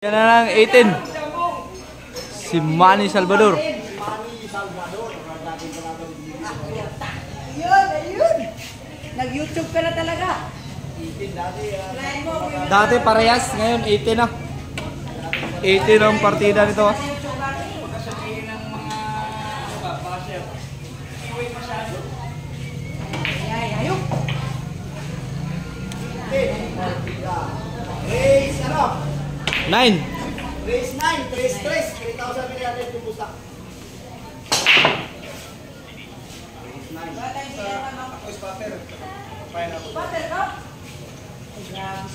Yan na lang 18. Si Manny Salvador. Ayun. Nag-YouTube ka na talaga. Dati parehas, ngayon 18 na. 18 ang partida nito. Ayun. Race, ano? 9. Race 9, race 3, 3,000 pinagandit yung busak. Race 9. Ako is paper. Pater ka? Grabe.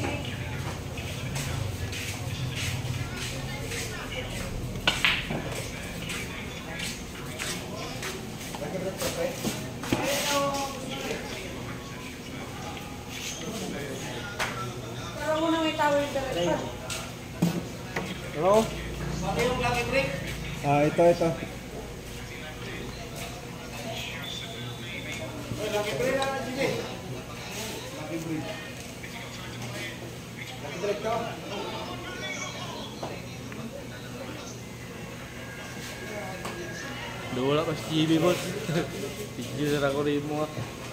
Pero muna may tawag director. Hello? Pati yung lucky break. Ito. Lucky break na lang, Jimmy. Lucky break. Lucky break to. Wala pa si GB boss. Pigil na ako rin mo.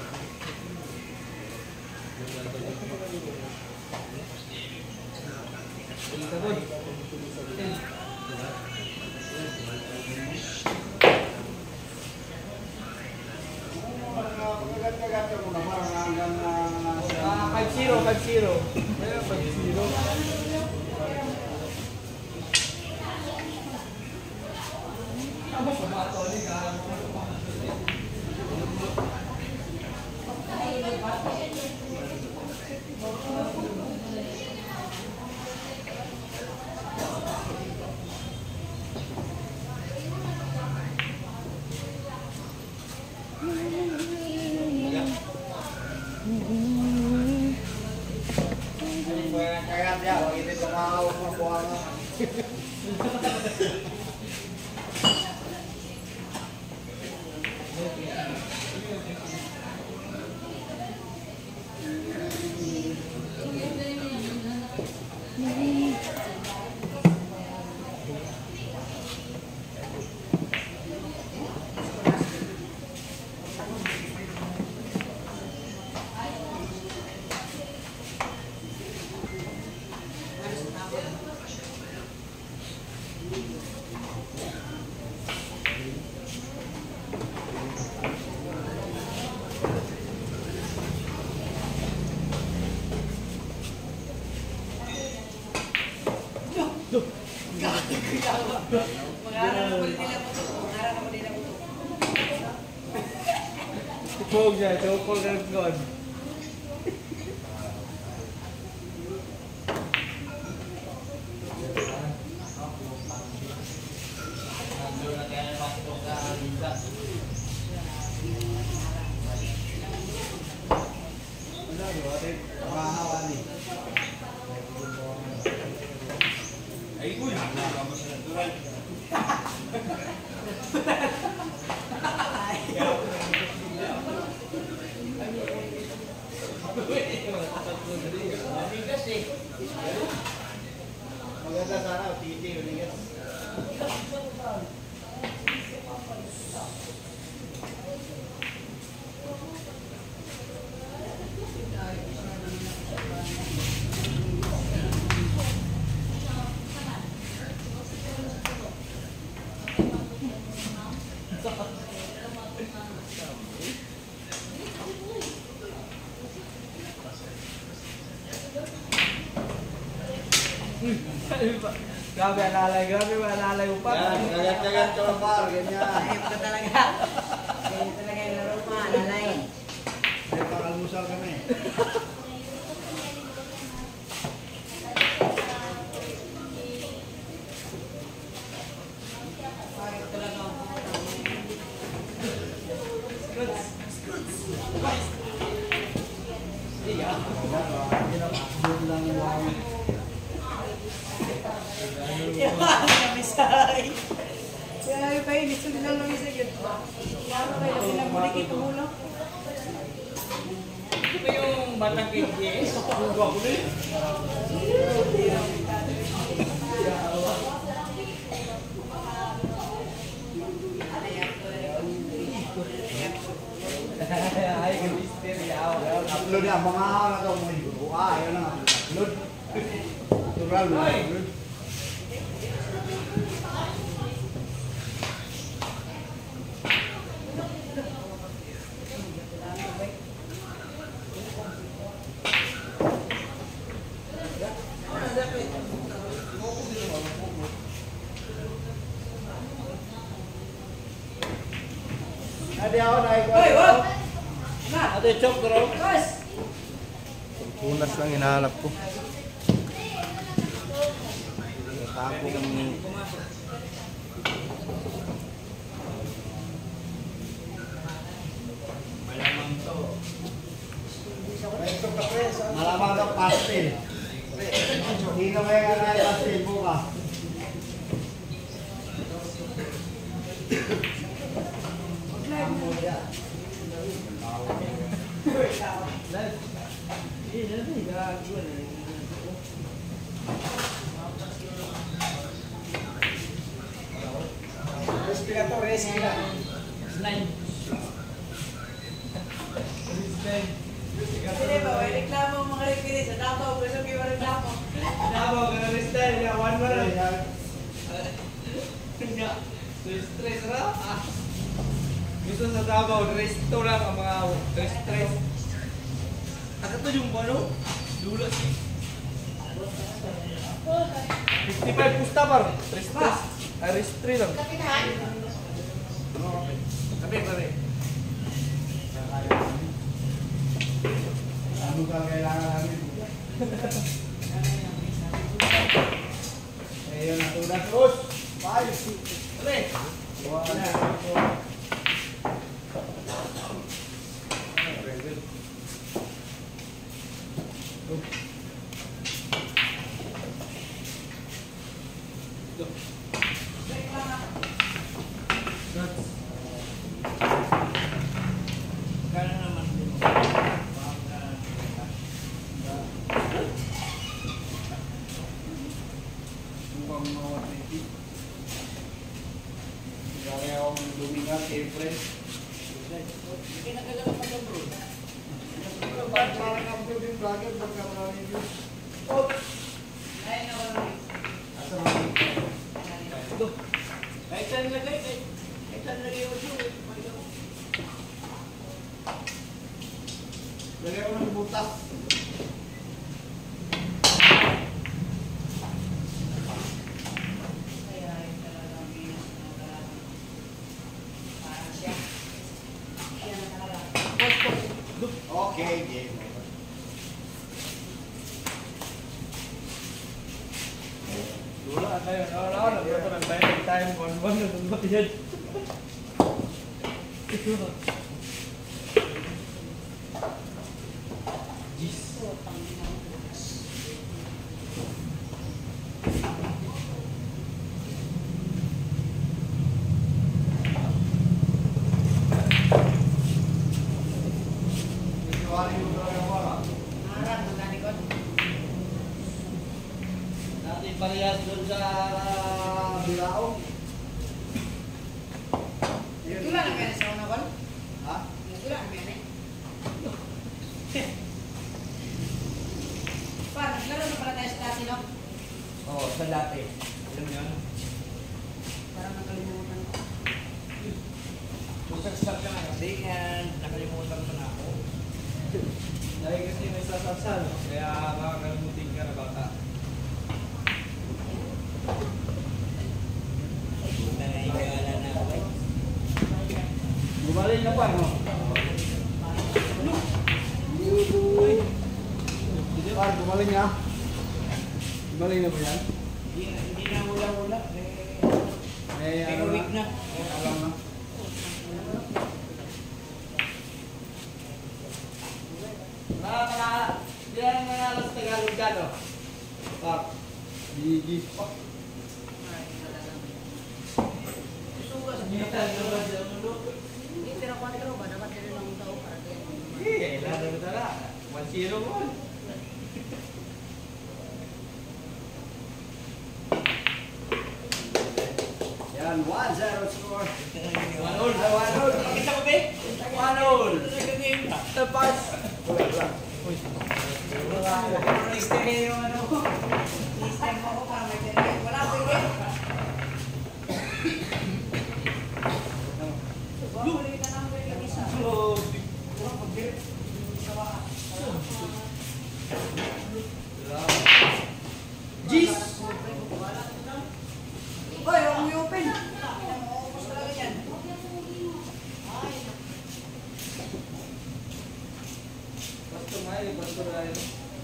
Pagkagat-kagat mo na parang hanggang 5-0. 5-0. kagat ya, wag ito tumawag mo po ano. Huwag niya, chopol ka nagkon. Maganda sana, titi, uligas. Grabe alalay mo pa. Yan, kagat-kagat ko lang par, ganyan. Ayun ka talaga. Ayun talaga yung laro mo, alalay. May pangalmusal kami. Kaya pa yun, gusto nila lang isa yun. Kaya kayo na pinabulik ito muna. Ito yung batang KGS. Huwag ako rin. Load yan, mga ano to, mga guru. Ayun na nga. Load. Tural, load. Adi ako na ikaw. Hoy, wag! Na! Ate, chok, bro. Guys! Punas lang hinahanap ko. Tapo kami. Malamang ka pastel. Hindi ka may kanay pastel buka. Respirator, respirator. Kasi ba, may reklamo ang mga reklamo sa Davao, pero sabi mo reklamo. Davao, ganun style. Nga, one man. Nga, stress na. Gusto sa Davao, resto lang ang mga stress. Ano to yung ano? Dulo si 55 pusta par. Stress. Ay, restri lang. Kape, pare. Ano ka kailangan namin? Ayun, natulat. Terus. Bye. Pare. Wala. Kaya naman din. Mukhang mga 20. Kaya akong lumingat, siyempre. Parang ang building vlogger, pagka maraming views. Ay, naman. Asa mga Kahit saan lagay, kahit saan lagay yung show. lagay ko ng butas. Okay, game over. Wala tayo. Wala. Nagkato ng time. One na doon ba yan? Iwarin mo talaga yung wala. Naran, magkanikot. Natin parehas doon sa Bilao. Ito lang ang kaya sa una kon? Ha? Ito lang ang kaya. Pa, naglaro na pala tayo sa dati, no? Oo, sa dati. Alam mo yun? Parang nakalimutan ko. Susag-sag ka na kasi nakalimutan mo na ako. Dahil kasi may sasasal, kaya makakalimutin ka na bata. Gumaling na pa, no? Par, gumaling nga. Gumaling na ba yan? Hindi na wala-wala. May May ano week na. Alam na. Hindi na nangalas Tagalog ka, no? Pak. Gigi. Sugas. Hindi naman siya mulo. Hindi, pero 4 ba? Dapat rin ang tao para kaya. Eh, lalo na tala. 1-0 mo. Yan, 1-0 score. 1-0. Pakita ko, be. 1-0. Tapos. Wala, wala. Next time yung ano. Next time mo ako para may ganyan. Wala ko yun. Bumalik na lang yung isa. Jeez! Hoy, huwag mo i-open. Maubos talaga yan. Basta may, basta tayo.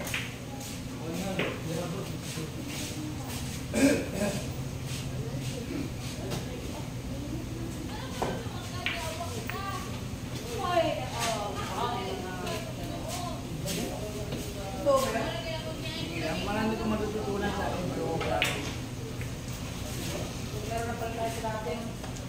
Ito, marami kong matututunan sa akin. Meron na pala tayo sa atin.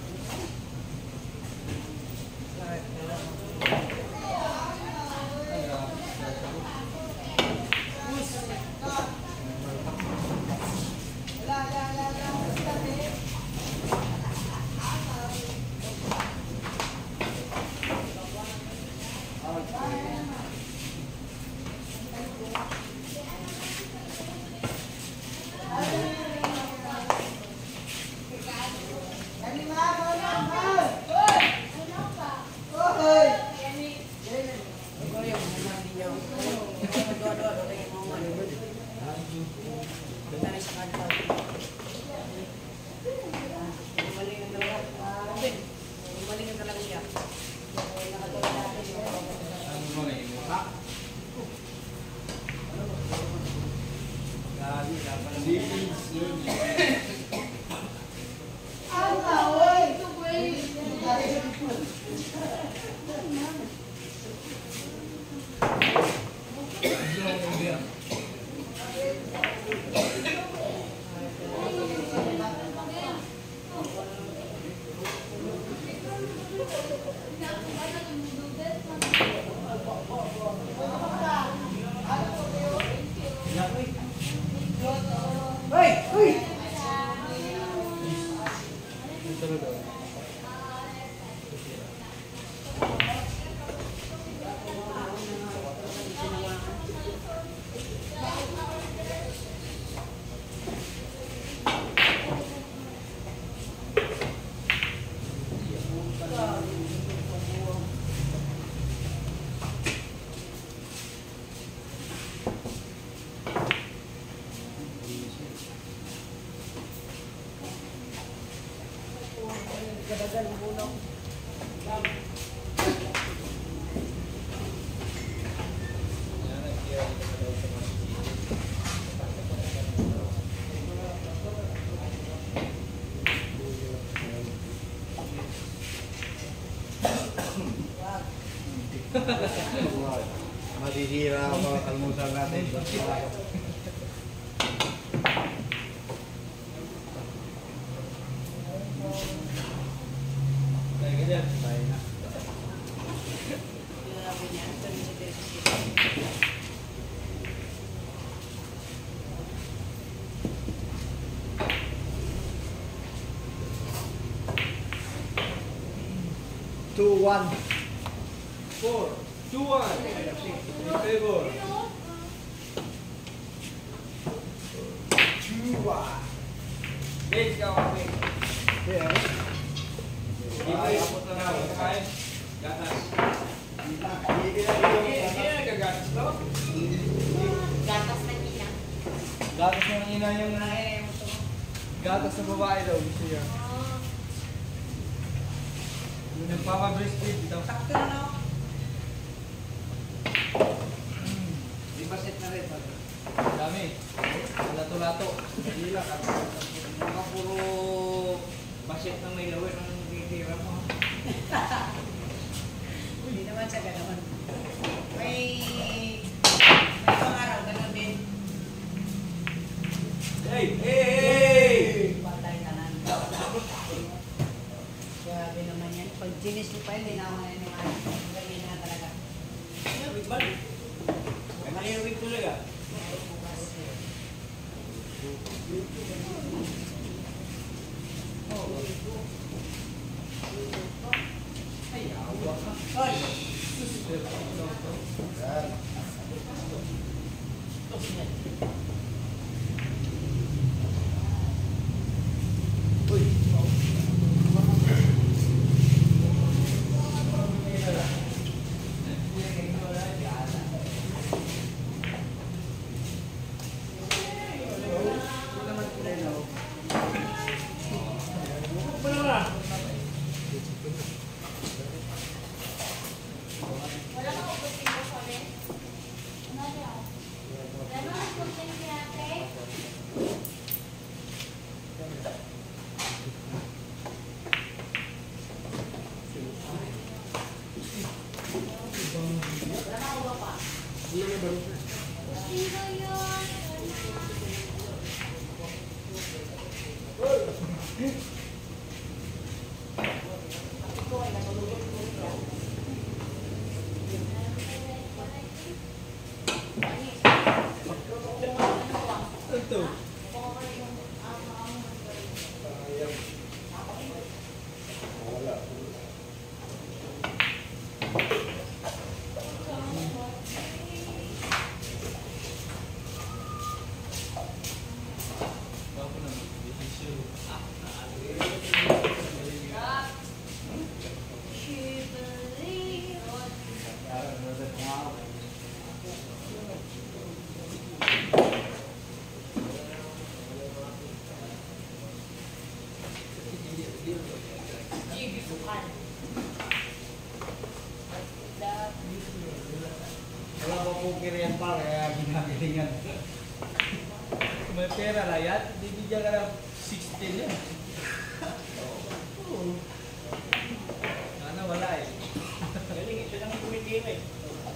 Masisira ang mga kalmusan natin. Tayo na. Two, one. 4, 2, 1. In favor. Base ka, okay. Yeah. Ipapot na namin. Okay? Gatas. Hindi na nagagatas to. Gatas na nila. Gatas ng ina yung gatas ng babae daw. Gusto niya. Yung nagpapabreastfeed daw. Sakto na no? Di ba set na rin? Dami. Lato-lato. Hindi lang. Mga puro basit ng may lawin ang titira mo. Hindi naman siya gano'n. May pangaraw, gano'n din. Hey! Hey! Patay ka na. Grabe naman yan. Pag ginis mo pa yun, hindi na ako naniniwala. Ganyan na talaga. Maliyawig talaga. Hoy! Wala pa po kiriyan pa, kaya ginagalingan. Kung may pera lang yan, bibigyan ka ng 16 yan. Oo. Sana wala eh. Galing, ito lang yung kumitira eh.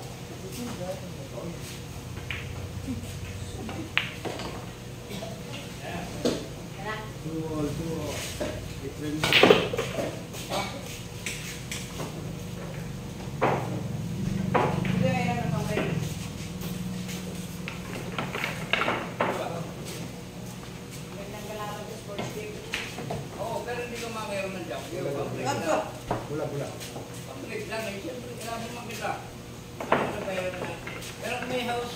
Hindi, mayroon na pang kayo. Magandang galaman sa sports team. Oo, pero hindi ko makairam ng job. Agto! Bula. Public lang eh. Siyempre, kailangan mo makita. Ano na bayaran na? Pero kung may house,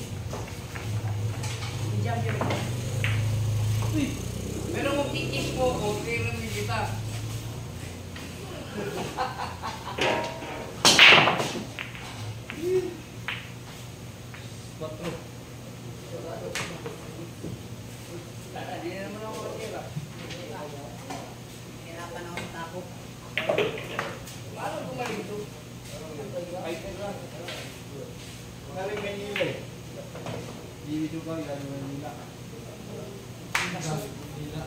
Jump yun. pero kung kikis mo ko, kailan din kita. Patro. Hindi na naman ako makatira. Hirapan ako sa tapo. Paano gumaling ito? Ay, teka. Galing Manila eh. Dito ka, galing Manila. Hila.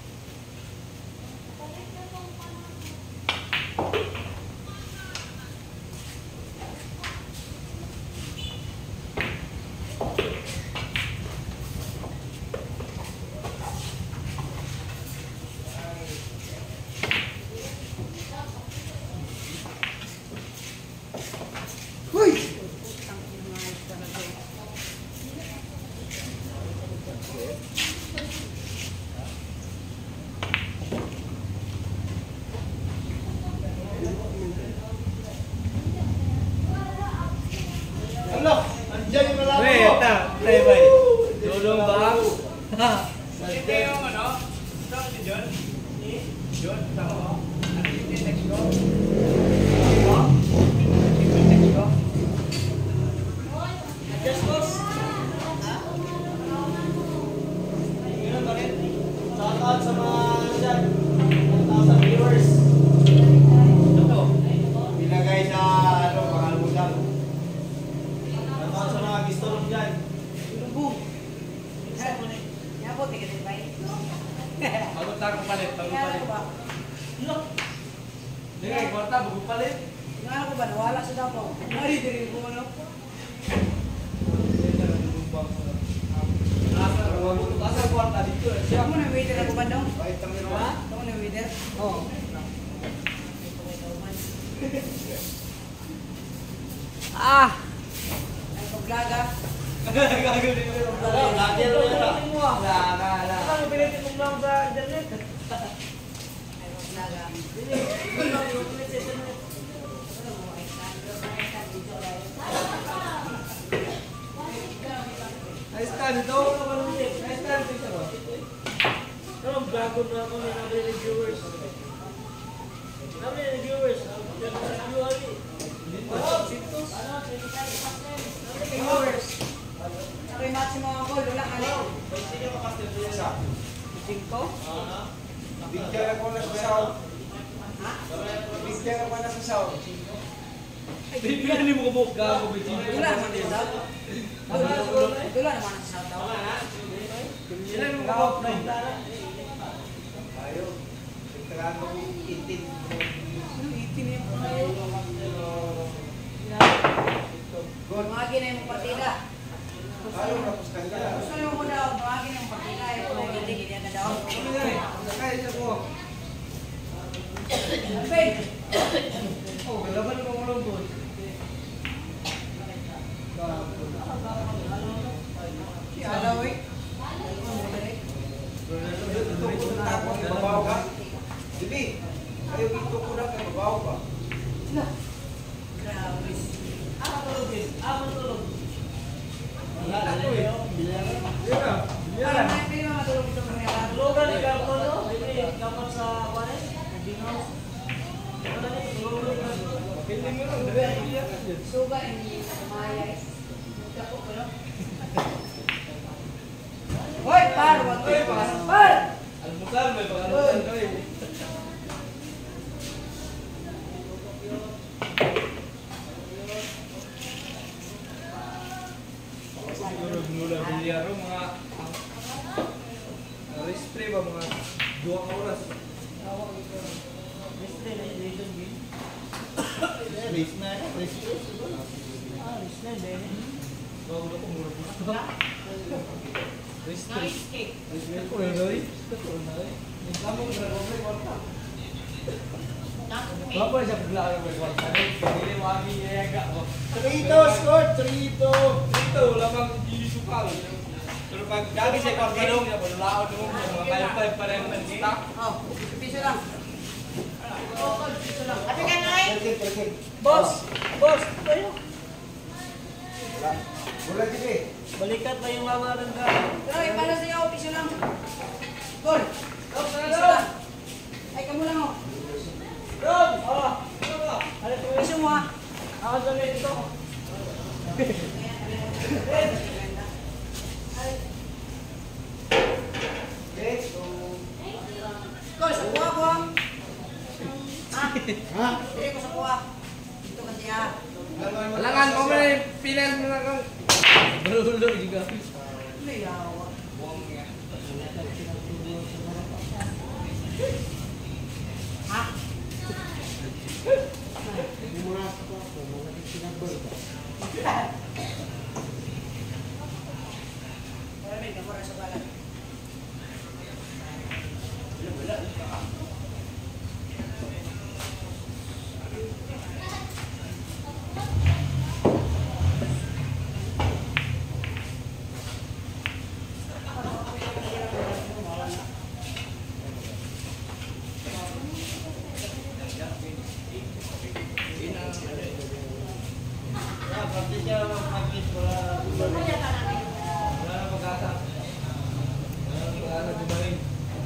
Hoy! Ang inayos talaga. Ano? Andiyan yung lalaki Wait, mo! tay bay. Tulong ba? Hindi yung ano? Ito si John? John, tama mo? Ano yung text ko? Ano? Yung text ko? Just boss. Ganun ba rin? Shout out sa mga dyan. 1,000 viewers. Ito. Binagay sa ano, pangalmudan. Shout out sa mga gusto rin dyan. Lubong. Yabot, tingin din ba yun? Bago tayo palit, bago Tingnan palit. ko ba? Hindi nga, kwarta, bago palit. Tingnan ko ba? Nawala sa dapo. Nari, diri ko ano? Asa kwarta dito eh. Siya mo na waiter ako ba daw? Bait ang ito. Ha? Ako na waiter? Oo. Ah! Ay, paglaga. Gagawin mo yung Lagi rin yun. Wala. Ay, paglaga. stand ito? May stand dito ba? Pero bago na ako may nabi ng viewers. Nabi ng viewers. Viewers. Ako'y maximum ang call. Wala ka na. Cinco? Bigyan ako na sa sound. Bigyan ako na sa sound. Bibigyan mo ko gago bitin. Wala naman din daw. Wala naman ang sa daw. Ilan mo ko na? Ayaw. Tigtagaan mo itin. Ano, 18 yung pangayo. Tumagin na yung partida. Ayaw na pustan ka. Gusto nyo mo daw, tumagin na yung partida. Tumagin din na daw. Ano yan eh? Kaya siya ko. Pay! Oh, kalaban mo ulang doon. Si Alaw eh. Tapos mabaw ka. Dibi, ayaw dito ko na kay mabaw ka. Grabe. Wala na ko eh. Yan na. Parang hindi naman matulog ito mga yan. Logan ni Carlo, no? Hindi, kapan sa Juanes? Dino. Ano na yung Logan? Pili mo lang. Dali, iyan ka dyan. Suga ini Maya eh. Magkako ko lang. Hoy, par! Wag ko yung pasok. Par! Almusal, may pag-almusal ka eh. Siguro mula bilyaro mga restri ba mga 2 oras. Bago na ko mura po. Restri. Restri ko na rin. Ito na rin. Yung kamong dragong kwarta. Bapak siya paglaga may kwarta. Hindi wagi yayaga ko. 3-2 score, 3-2. Ito, wala bang ilisukal. Pero pag dati sa kwarta daw niya, panulaon mo mga kalipay pa rin ng stock. Oh, piso lang. Oh, piso lang. Ate ka na eh? Perkin. Boss! Boss! Tayo! Wala dibi. Balikat pa yung lamaran ka. Pero ipala sa'yo, piso lang. Gol! Piso lang. Ay, kamu lang oh. Rob! Ah! Ano ka? Ano ka? Piso mo ah. Ako sa dito. Okay, so... Gol, sa kuha ko ah. Ha? Hindi ko sa kuha. Dito kasi ah. Alangan mo may pinan mo na kang balulo juga. May yawa. Ha? Maraming kamura sa balat. Wala na pag-asa. Wala na gumaling.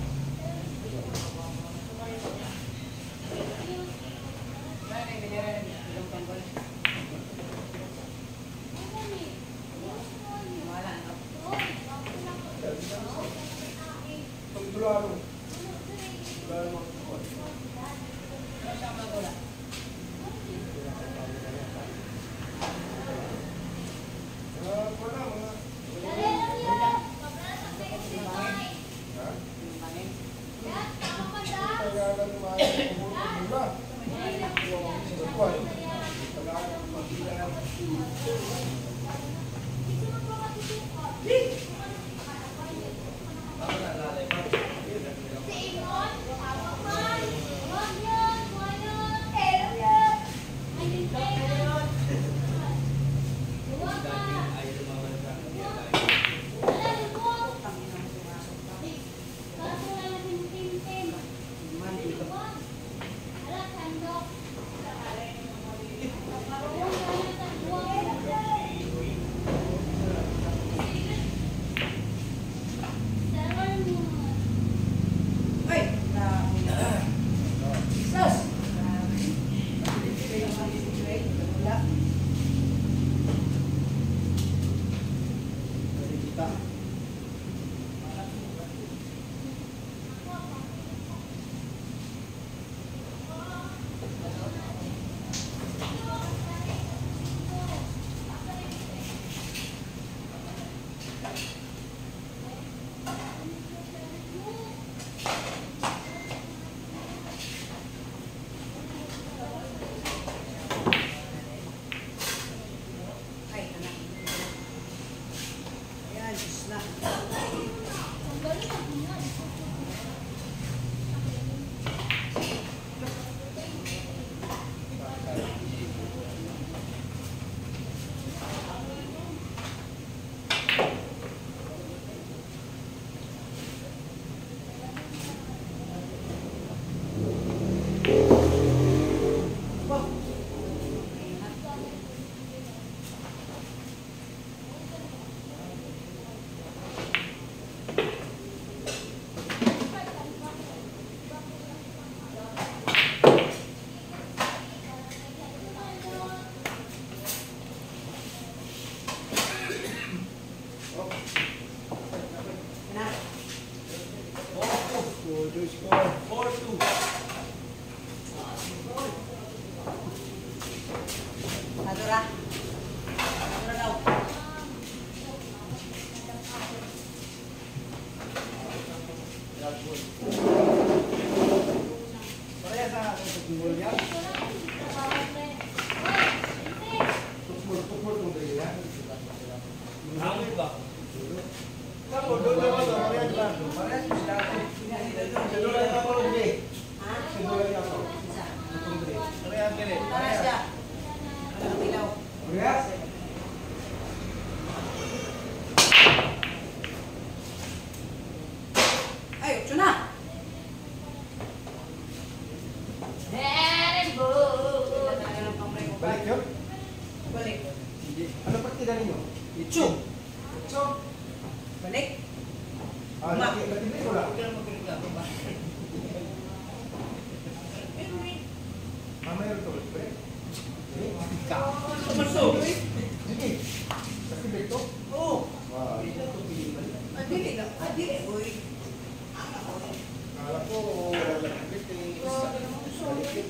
Wala na. Pagdularo. to score. 4-2. Adora. Adora daw. Parehas na natin sa tumul niya. Tukmul kung tayo yan. Hangin ba? Kapo, doon naman to. Parehas ba? Parehas mo sila. Siguro lang ako, hindi. Ha? Siguro lang ako. Isa. Parehas ka rin. Para siya. Ang ilaw. Parehas? Ay, 8 na. Balik yun? Balik. Ano partida ninyo? Itsu. So, Balik. Latinay ko lang. Mamaya rin to. Balik. Sige. Kasi balik to? Oo. Wow. Adili na. Adili. Uy. Kala ko, balik eh.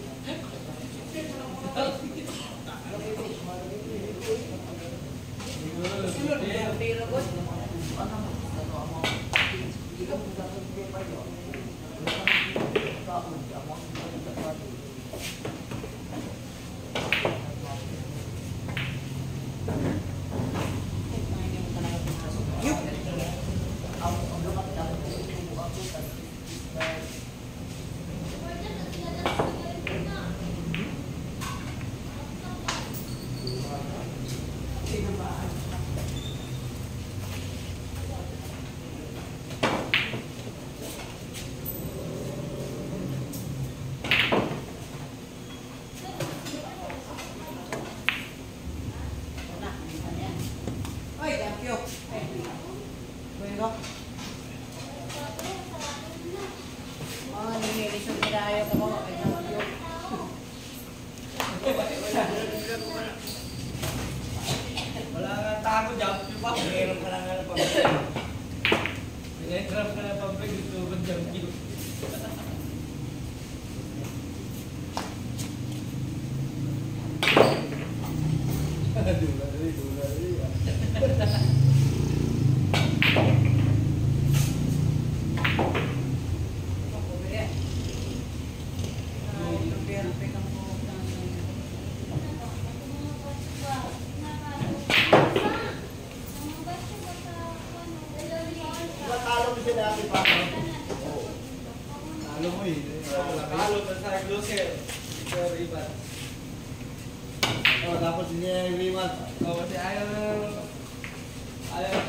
Sunod. Pera ko. Oy, thank you. Bueno. Oh, nililisod na tayo ko. Thank you. Wala nga tago dyan. Pa. Meron ka lang nga pambay. Pinahirap ka na pambay. Gusto mo dyan. Talo mo siya dati pa. Talo mo eh. Talo pa sa closer. Sir Ivan. Oh, tapos niya yung limat. Oh, kasi ayaw na. Ayaw.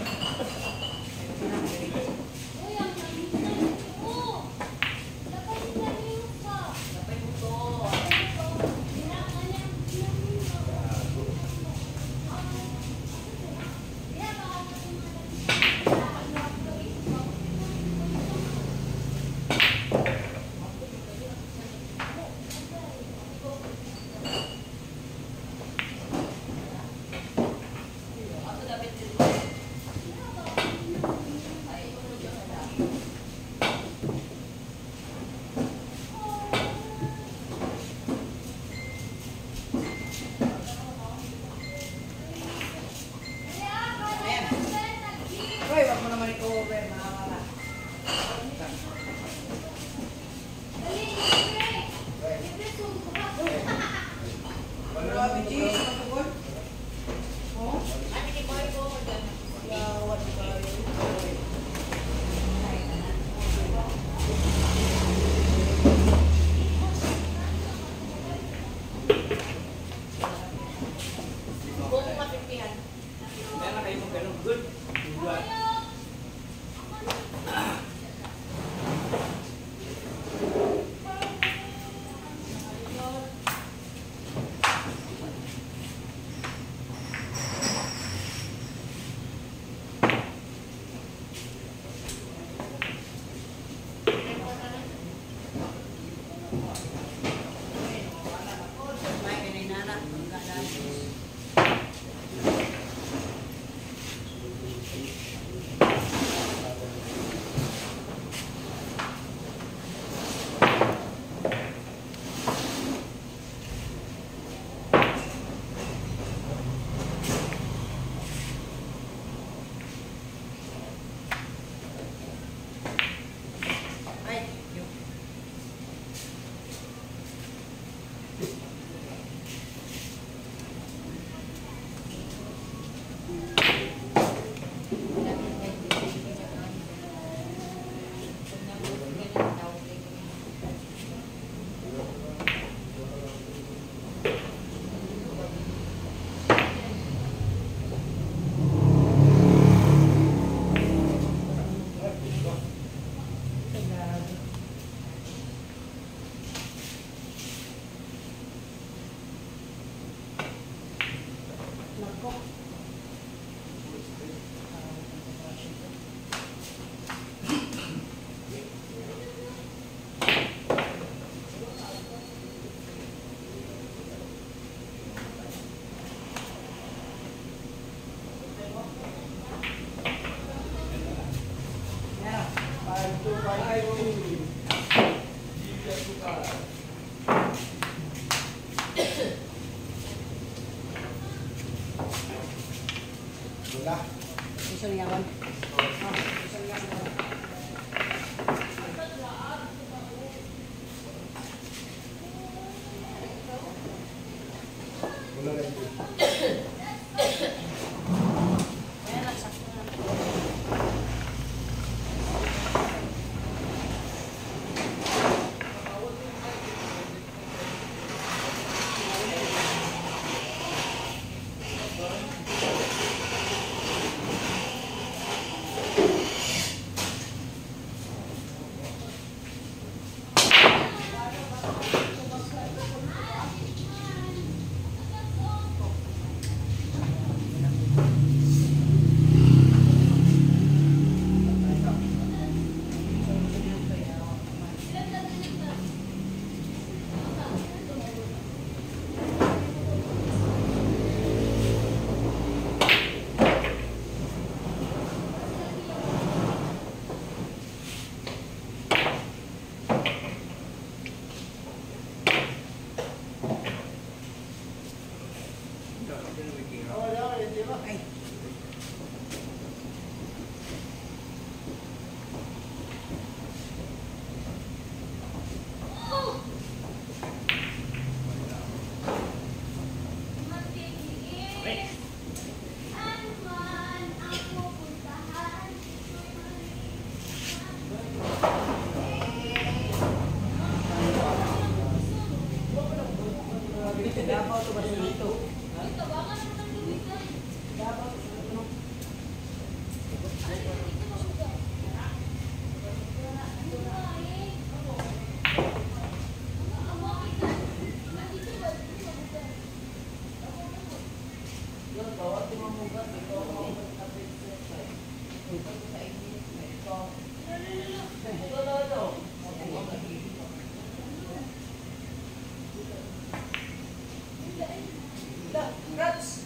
Gusto niya ba? Gusto niya ba? Ayan na, sakto na. Ay. Davao to ba dito? Davao. Rats.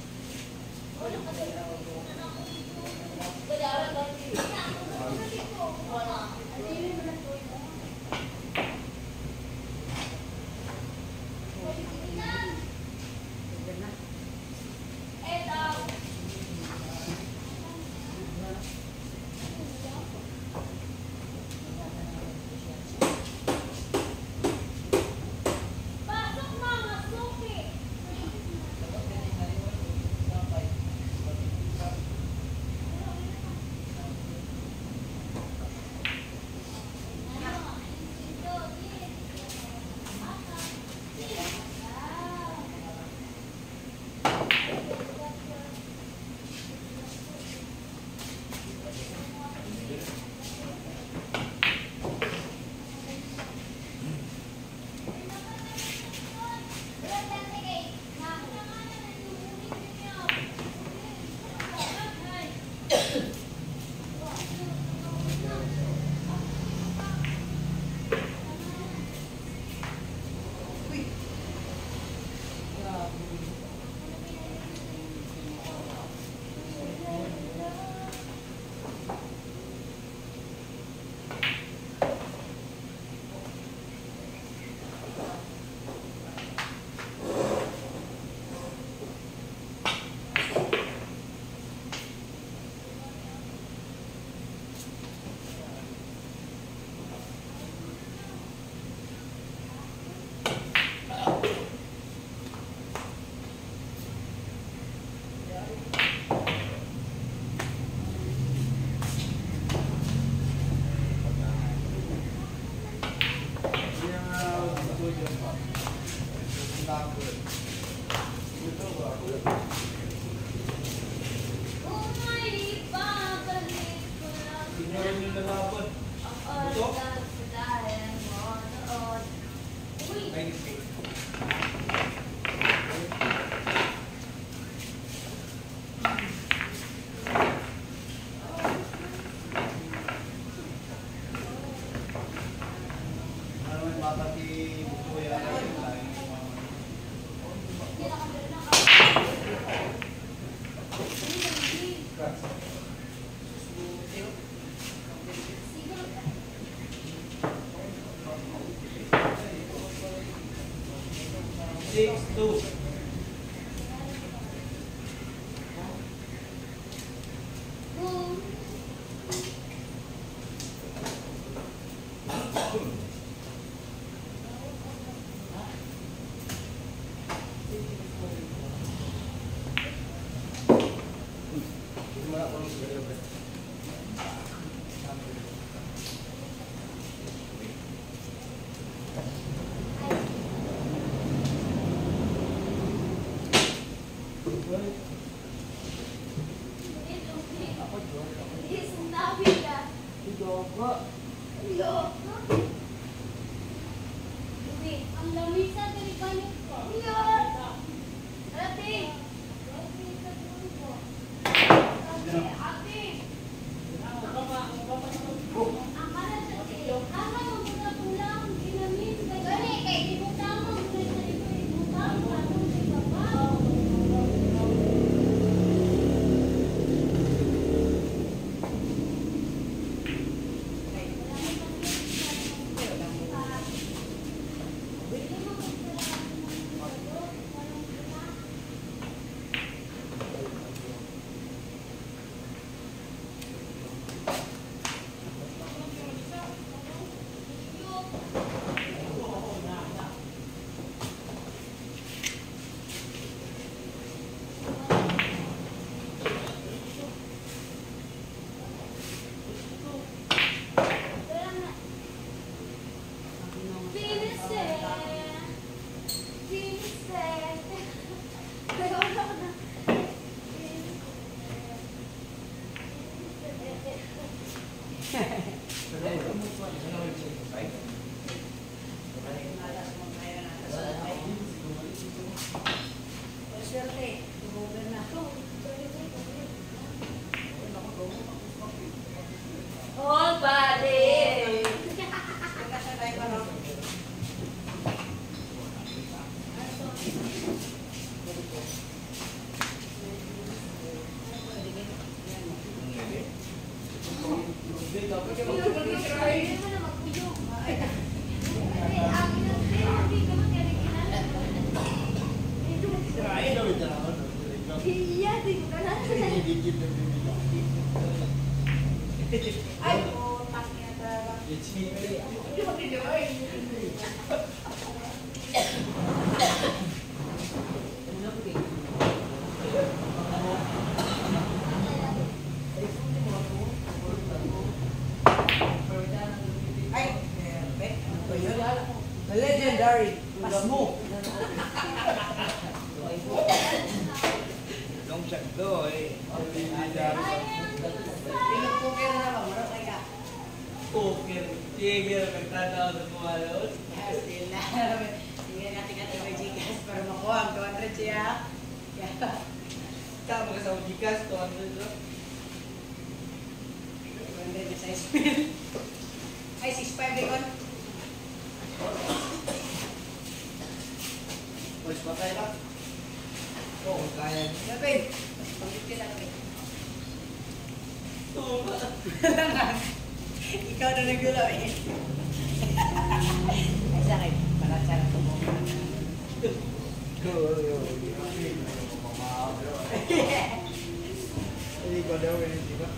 Six, two. Boom. Ang lamisa dari banyak. Ate. Ate. Akala sa tiyo. Aha, pulang dinamin. Gani, kay di mo tama. Di mo tama. Di mo tama. Oh, buddy! Iya, di bukan ay, pas niya talaga. Ay, legendary. Pas mo. Long shot do eh. Pinagpukir na ba? Marap ay ka. Poker. Tigil, nagtatawa sa kumalos. Sila. Sige natin natin may Gcash para makuha ang 200 siya. Tama ka sa Ujikas, 200 do. 200 na sa Ismail. Ay, 6.5 din kon. Boys, patay lang. Oo, kaya. Gapin. Pangit kita kami. Ikaw na nagulaw eh. Ay, sa akin. Palat-salat ko mo. Hindi ko daw, hindi ba?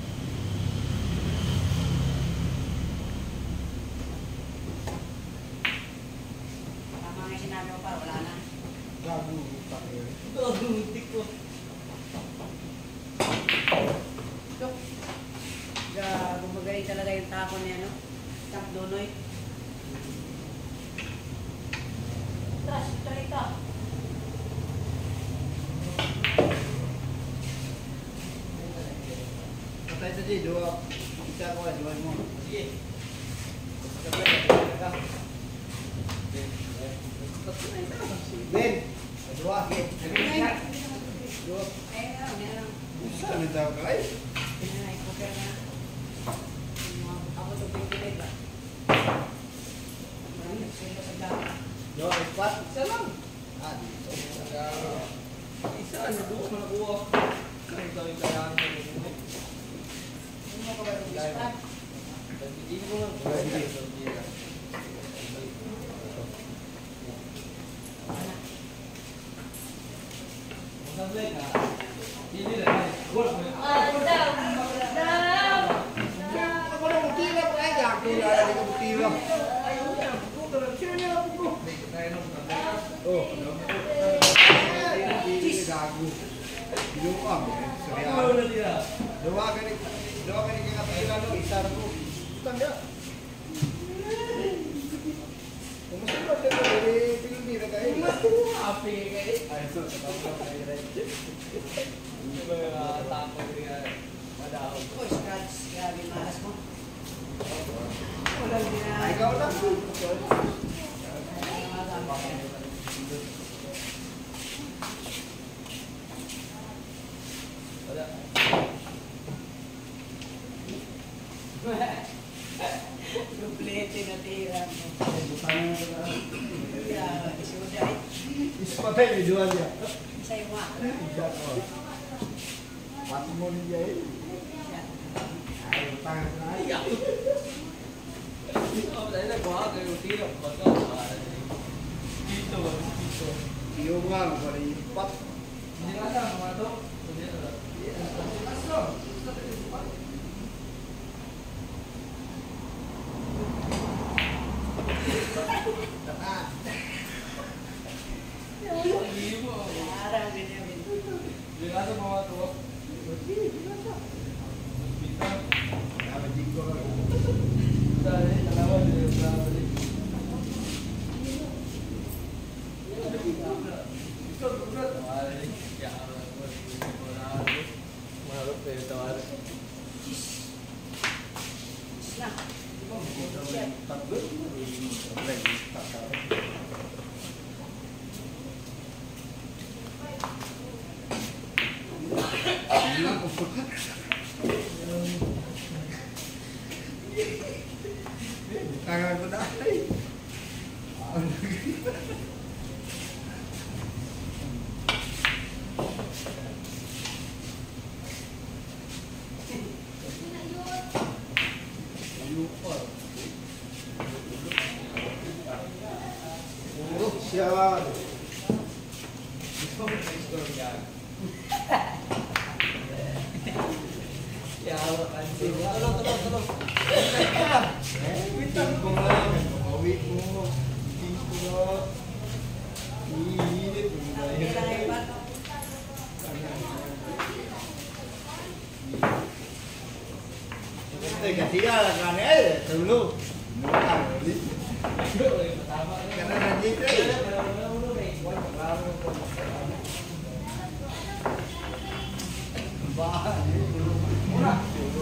Tama nga sinabi ko para wala na. Gago, tayo. Ito, butik ko. Ito. Gumagaling talaga yung tapo niya, no? Tap Donoy. Trash, trita. Patay sa G, dua. Isa ko, dua mo. Sige. Ben, dua. Dua. Ayun na lang, yan lang. Saan ang tao ka? Ay, Yan na, i-cover na. Ako ito pinagkilig ba? Sino sa dami? dua, empat. Isa lang. Ah, dito. Isa, dua mo nakuha. Kaya ito yung kailangan ko. Sino mo ka ba yung ispat? Hindi mo lang. Hindi. Sabi ka, hindi na. Gol mo. Ako na mutila ko ay ako na ako mutila. Ayun na, ko ka sino niya ako ko. Oh. Gago. Yo pa mo. Ano na sila? Dawa ka ni kapila no isa ra ko. Tanda. Kumusta ba tayo? Pilipino kayo. Api kayo. Ay, Tapos nga. Madahon. Oh, scratch. Grabe, malas mo. Walang ginagawa. Ikaw lang. Wala. Duplete na tira mo. Yeah, isuday. Ispatay may jual dia. Sa'yo nga. Pati mo niya eh. Ay, utang na ay. Oh, dahil nagkuha kayo tira baga. Dito ba? Dito. Iyo nga, pala ipat. Hindi nga lang mga to. Hindi na lang. Hindi mo. Parang ganyan. Hindi nga sa mga to. Nabajing ko lang. Dahil, alawan din yung travel. Na. Tangan ko na ay. Oh, siya. Witang ko lang. Mawit mo. Tingin ko lang. Iinit mo na yun. Kailangan iba. Kasi kan eh, dulu. Mutang ulit. Karena nanti itu. Bahan ini belum murah.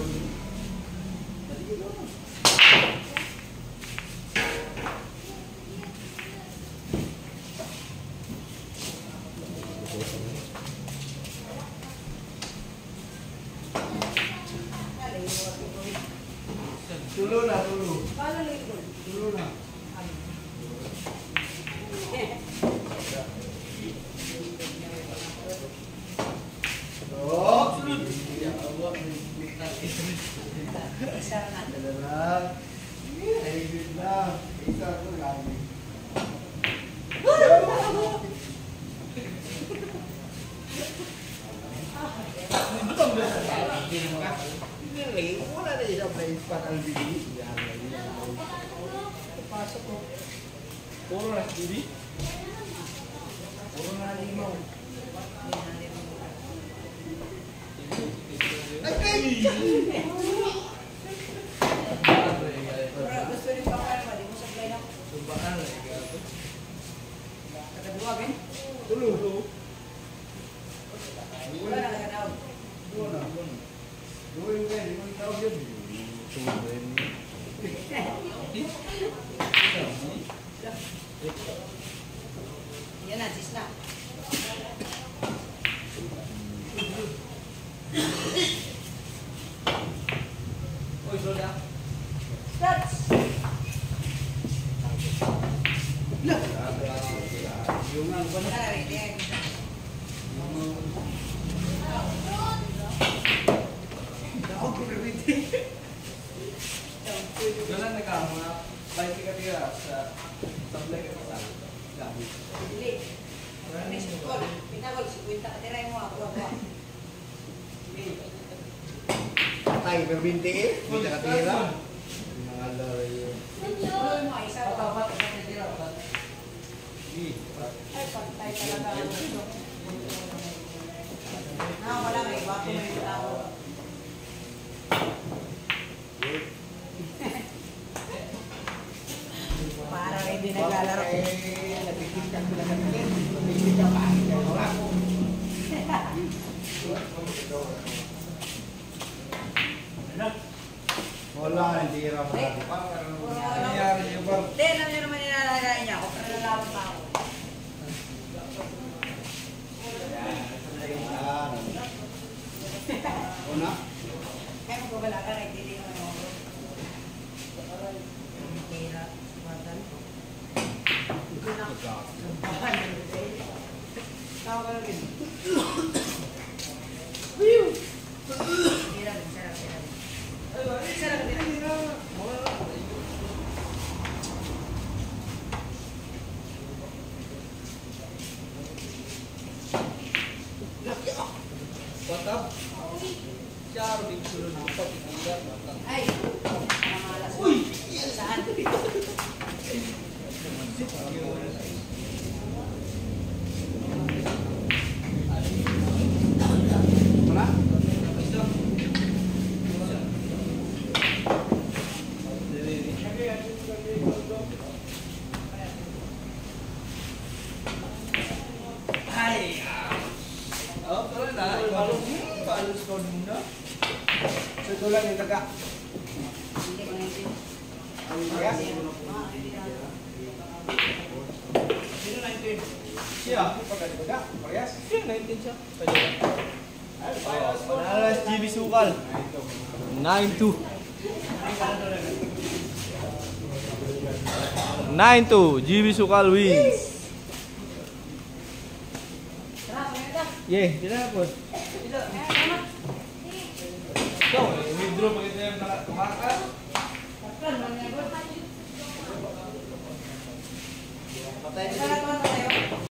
Dulu lah dulu. Paano lingkod? Dulu lah. Oh, Isa na. adalah Alhamdulillah, bisa tu lagi. Ini wala na isang place pa ng bili. Pasok ko. Puro na hindi. Puro na limaw. Pura, gusto rin pa kaya di mo sablay na. Sumbaan na ikaw. Katabuwag eh. Dulu. Wala na kagadaw. Dulu na. Dulu yung kaya, di mo itaw yun. Yan na, sis na. Oy, soda. Scratch! Yung ang Wala na rin yan. Ako ko rin Doon na ka mga 20 ka tira sa sablay ka sa gamit. Hindi. Hindi si Col. Pinagol, si Quinta katiray mo ako. patay berbinti eh. Bisa katira. Mga lari yun. Tuloy mo, isa pa. Tapat ka tira pa. Ay, pantay talaga. Wala nga, iba ko may tao. Para rin hindi naglalaro. Nagkikita ko lang natin. Nagkikita pa. Wala ko. Wala, hindi raw Nangyari niyo ba? Hindi, alam niyo naman nilalagay niya ako. Pero lalaban pa ako. Una? Kaya magpapala ka, nagtili naman ako. Kira, sumadan. Hindi na. Tawag ka lang din. Kira, sarap. Sarap ka din. What up? Siya, rin sulod ng patigilan. Ay, namalas. Uy! Saan? Wala? Ay! Oh, tara na. Palos ko muna. So, ito lang yung taga. Hindi ko na yun. Yes? Sino na yun? Siya. Pagkali taga. Parehas? Siya, 19 siya. Pwede ba? Panalas, GB Sukal. 9-2. 9-2. GB Sukal wins. Yeah, tidak apa. Ikaw, withdraw pa kita yung tumakas. Patay.